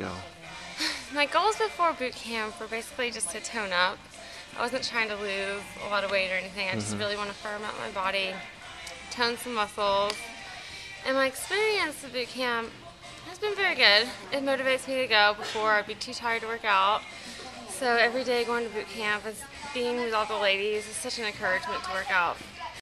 go? My goals before boot camp were basically just to tone up. I wasn't trying to lose a lot of weight or anything. I just really want to firm up my body, tone some muscles. And my experience at boot camp has been very good. It motivates me to go before I'd be too tired to work out. So every day going to boot camp is being with all the ladies is such an encouragement to work out.